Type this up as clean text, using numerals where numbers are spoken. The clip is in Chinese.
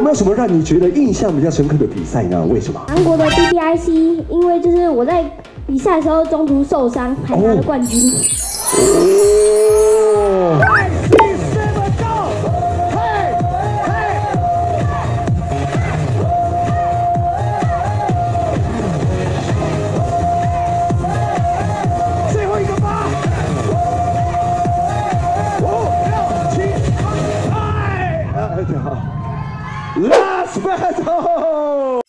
没有什么让你觉得印象比较深刻的比赛呢？为什么？ 韩国的 DPIC， 因为就是我在比赛的时候中途受伤，还拿了冠军。 哦。 Last battle!